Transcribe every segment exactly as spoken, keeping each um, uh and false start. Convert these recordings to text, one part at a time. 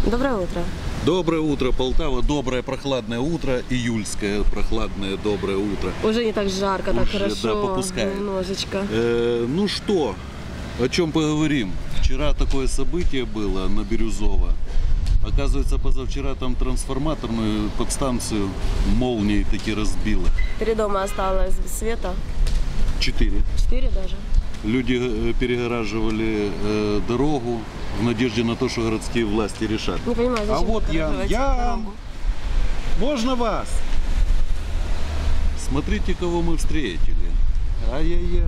Доброе утро. Доброе утро, Полтава. Доброе прохладное утро. Июльское прохладное доброе утро. Уже не так жарко, Уже, так хорошо. да, попускает. Немножечко. Э, ну что, о чем поговорим? Вчера такое событие было на Бирюзово. Оказывается, позавчера там трансформаторную подстанцию молнией таки разбило. Три дома осталось без света. Четыре. Четыре даже. Люди э, перегораживали э, дорогу в надежде на то, что городские власти решат. Не понимаю, зачем А вот я, перегораживать я, дорогу? можно вас? Смотрите, кого мы встретили. Ай-яй-яй.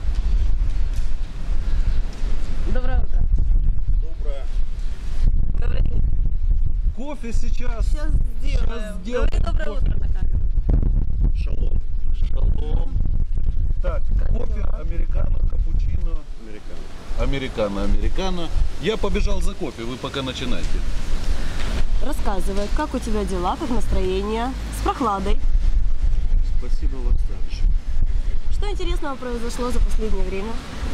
Доброе утро. Доброе. Добрый день. Кофе сейчас. Сейчас сделаем. Сейчас сделаем Говори доброе кофе. утро на камеру. Шалом. Шалом. Так, кофе, американо, капучино. Американо. Американо, американо. Я побежал за кофе, вы пока начинайте. Рассказывай, как у тебя дела, как настроение, с прохладой. Спасибо вас также. Что интересного произошло за последнее время?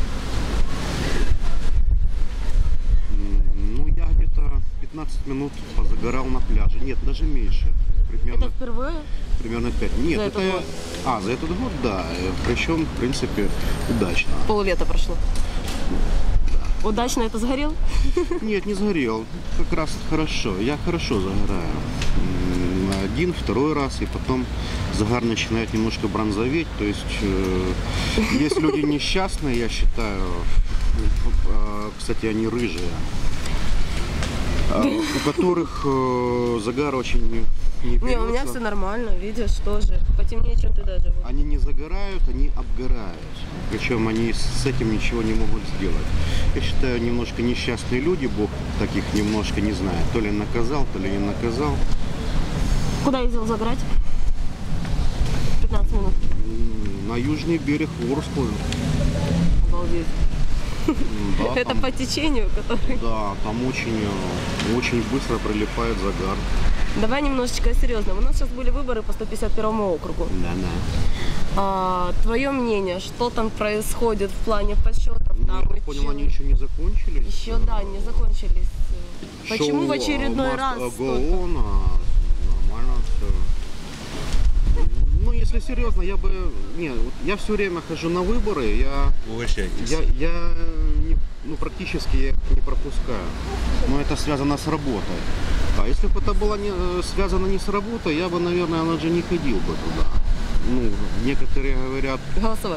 Ну, я где-то пятнадцать минут позагорал на пляже. Нет, даже меньше. Примерно, Это впервые? примерно пять. Нет, За это этот я... год? А, за этот год, да. Причем, в принципе, удачно. Поллета прошло. Удачно это сгорел? Нет, не сгорел. Как раз хорошо. Я хорошо загораю. М, Один, второй раз, и потом загар начинает немножко бронзоветь. То есть э, есть люди несчастные, я считаю. Э, Кстати, они рыжие. э, У которых э, загар очень не Не, у меня берется. все нормально, видишь, тоже. Потемнее, чем ты даже. вот. Они не загорают, они обгорают. Причем они с этим ничего не могут сделать. Я считаю, немножко несчастные люди, Бог таких немножко не знает. То ли наказал, то ли не наказал. Куда ездил загорать? пятнадцать минут. М, На южный берег Ворскую. Обалдеть. М, Да, Это там, по течению, который... да, там очень, э, очень быстро прилипает загар. Давай немножечко серьезно. У нас сейчас были выборы по сто пятьдесят первому округу. Да-да. А, твое мнение, что там происходит в плане подсчетов? Ну, Там я так и понял, чё? они еще не закончились. Еще, да, не закончились. Шоу, Почему в очередной э, раз? Маст столько? Go On, а, нормально все. Ну, если серьезно, я бы... Не, вот я все время хожу на выборы, я... Угощайтесь. Я, я не- ну, практически я их не пропускаю. Но это связано с работой. А если бы это было не, э, связано не с работой, я бы, наверное, даже не ходил бы туда. Ну, некоторые говорят, Голосовать.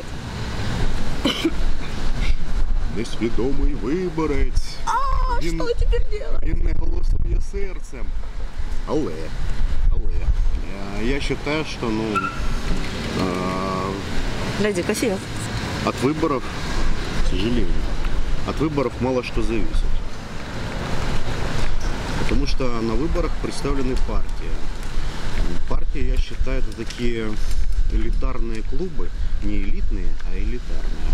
несвідомий виборець. А, Він- что теперь делать? Він не голосує серцем. Але, але, я, я считаю, что, ну, э, Гляди, красиво. от выборов, к сожалению, от выборов мало что зависит. Потому что на выборах представлены партии. Партии, я считаю, это такие элитарные клубы, не элитные, а элитарные.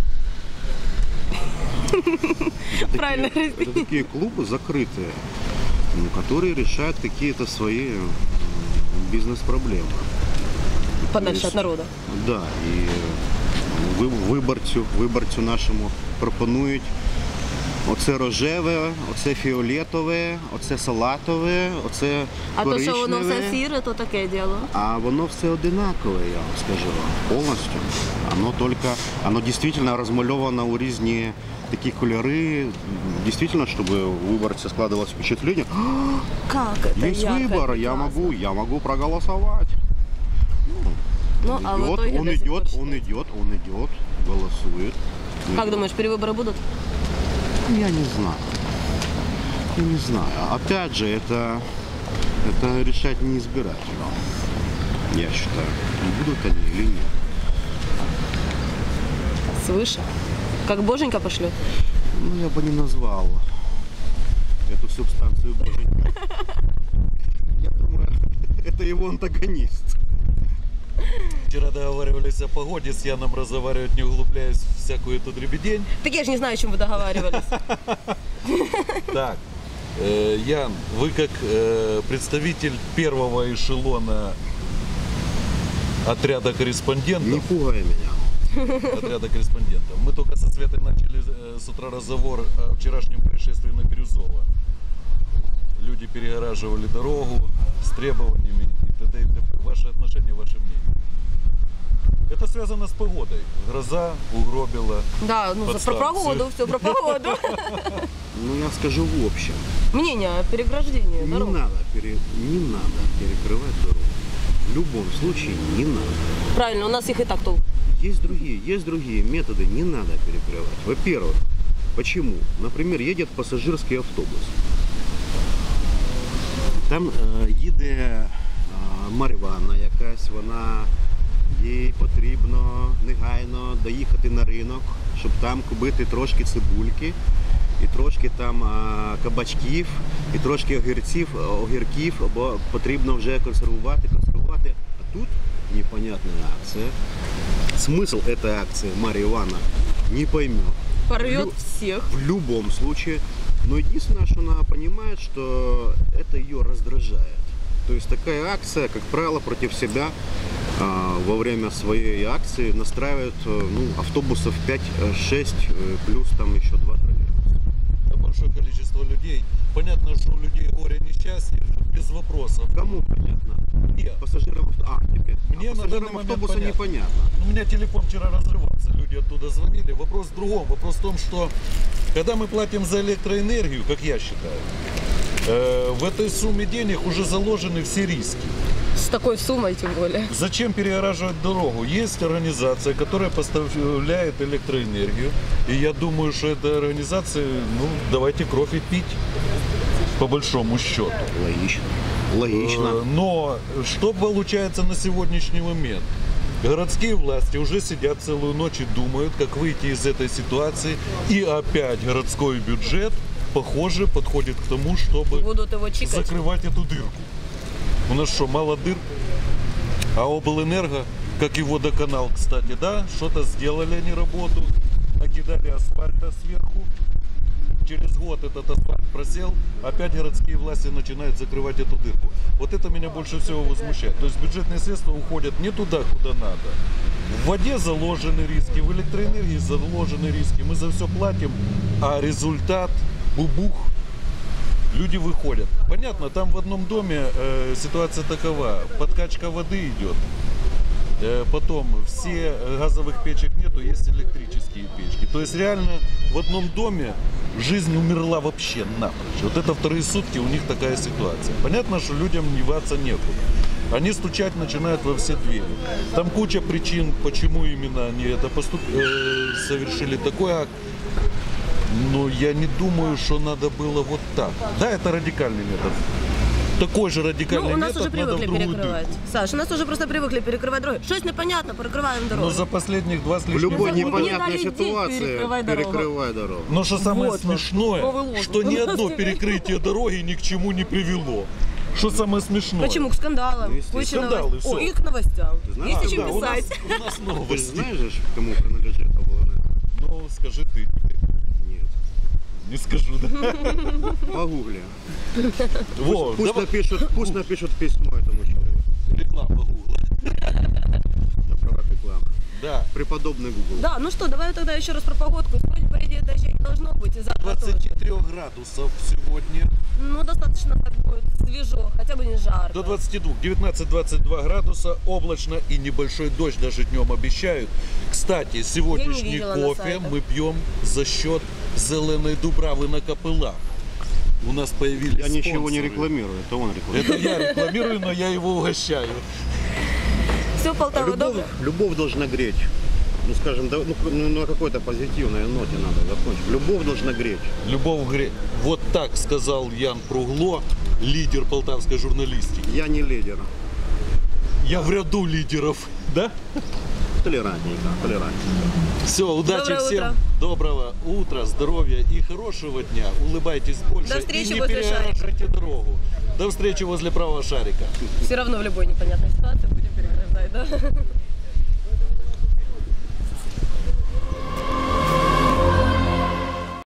Это Правильно такие, разделил. это такие клубы закрытые, ну, которые решают какие-то свои м, бизнес-проблемы. Подальше Тобто, от народа. Да, і ви- виборцю, виборцю нашому пропонують оце рожеве, оце фіолетове, оце салатове, оце А то, що воно коричневе. все сіре, то таке діло. А воно все одинакове, я вам скажу, повністю. Оно только, оно действительно розмальовано у різні такі кольори, дійсно, щоб у виборця складывалось впечатление, Как это? есть ярко, выбор, это я классно. могу, я могу проголосовать. Ну, Он а в идет, итоге он до сих идет, пор он считается. идет, он идет, голосует. Как Идет. думаешь, перевыборы будут? Я не знаю. Я не знаю. Опять же, это, это решать не избирателю. Я считаю, будут они или нет. Свыше. Как боженька пошлет. Ну, я бы не назвал эту субстанцию боженькой. Я думаю, это его антагонист. Вчера договаривались о погоде, с Яном разговаривать, не углубляясь в всякую эту дребедень. Так я же не знаю, о чем вы договаривались. Так, э, Ян, вы как э, представитель первого эшелона отряда корреспондентов, Не пугай меня. отряда корреспондентов. Мы только со Светой начали э, с утра разговор о вчерашнем происшествии на Бирюзово. люди перегораживали дорогу с требованиями и т.д. и т.п. Ваше отношение, ваше мнение? Это связано с погодой. Гроза угробила. Да, ну за- про подстанцию. погоду, все про погоду. Ну, я скажу в общем. Мнение о переграждении Не дорог. надо, пере- не надо перекрывать дорогу. В любом случае не надо. Правильно, у нас их и так толк. Есть другие, есть другие методы, не надо перекрывать. Во-первых, почему? Например, едет пассажирский автобус. Там е, їде е, Мар'яна якась, вона, їй потрібно негайно доїхати на ринок, щоб там купити трошки цибульки, і трошки там е, кабачків, і трошки огірців, огірків, бо потрібно вже консервувати, консервувати. А тут непонятная акция. Смысл этой акции Марья Ивановна не поймет. Порвет Лю- всех. В любом случае. Но единственное, что она понимает, что это ее раздражает. То есть такая акция, как правило, против себя а, во время своей акции настраивает э, ну, автобусов пять-шесть, плюс там еще два троллейбуса. Большое количество людей. Понятно, что у людей горе несчастье, без вопросов. Кому понятно? Нет. Пассажирам, а, теперь. Мне а на пассажирам данный момент автобуса понятно. непонятно. У меня телефон вчера разрывался, люди оттуда звонили. Вопрос в другом. Вопрос в том, что когда мы платим за электроэнергию, как я считаю, э, в этой сумме денег уже заложены все риски. С такой суммой тем более. Зачем перегораживать дорогу? Есть организация, которая поставляет электроэнергию. И я думаю, что эта организация, ну, давайте кровь и пить, по большому счету. Логично. Логично. Э, Но что получается на сегодняшний момент? Городские власти уже сидят целую ночь и думают, как выйти из этой ситуации. И опять городской бюджет, похоже, подходит к тому, чтобы Будут его чикать. закрывать эту дырку. У нас что, мало дыр? А облэнерго, как и водоканал, кстати, да, что-то сделали они работу, накидали асфальта сверху. Через год этот асфальт просел, опять городские власти начинают закрывать эту дырку. Вот это меня больше всего возмущает. То есть бюджетные средства уходят не туда, куда надо. В воде заложены риски, в электроэнергии заложены риски. Мы за все платим, а результат бубух. Люди выходят. Понятно, там в одном доме э, ситуация такова. Подкачка воды идет. Э, потом все газовых печек нету, есть электрические печки. То есть реально в одном доме жизнь умерла вообще напрочь. Вот это вторые сутки у них такая ситуация. Понятно, что людям деваться некуда. Они стучать начинают во все двери. Там куча причин, почему именно они это поступ... э, совершили такой акт. Но я не думаю, что надо было вот так. Да, это радикальный метод. Такой же радикальный Ну, у нас метод уже надо в привыкли другую перекрывать. дырку. Саш, у нас уже просто привыкли перекрывать дороги. Что-то непонятно, перекрываем дорогу. Но за последних два с В лишним любой не непонятной дали день, ситуации перекрывай дорогу. перекрывай дорогу. Но что самое Вот вам, смешное, новый лозунг. что ни одно перекрытие дороги ни к чему не привело. Что самое смешное? Почему? К скандалам. Ну, естественно. Куча Скандалы, новостей. всё. О, и к новостям. знаешь, Есть о А, чем да, у нас, писать. у нас Ты новости. знаешь, же, кому принадлежит облонер? Ну, скажи ты. Нет. Не скажу, да? Погугли. Во, Пусть давай. напишут, пусть напишут письмо этому человеку. Реклама Гугла. На правах рекламы. Да. Преподобный Google. Да, ну что, давай тогда еще раз про погодку. Сегодня, по идее, дождей не должно быть. И завтра тоже. двадцать три градусов сегодня. Ну, достаточно так будет свежо, хотя бы не жарко. До двадцати двух, девятнадцать-двадцать два градуса, облачно и небольшой дождь даже днем обещают. Кстати, сегодняшний видела на кофе сайтах. мы пьем за счет зеленой дубравы на Копылах. У нас появились Я ничего не спонсоры. рекламирую, это он рекламирует. Это я рекламирую, но я его угощаю. Все, Полтава, Любовь, добро. любовь должна греть. Ну, скажем, да, ну, ну, на какой-то позитивной ноте надо закончить. Любовь должна греть. Любовь гре... Вот так сказал Ян Пругло, лидер полтавской журналистики. Я не лидер. Я в ряду лидеров, да? Толерантненько, толерантненько. Все, удачи Доброе всем. утро. Доброго утра, здоровья и хорошего дня. Улыбайтесь больше До встречи и не возле переграждайте дорогу. До встречи возле правого шарика. Все равно в любой непонятной ситуации будем переграждать, да?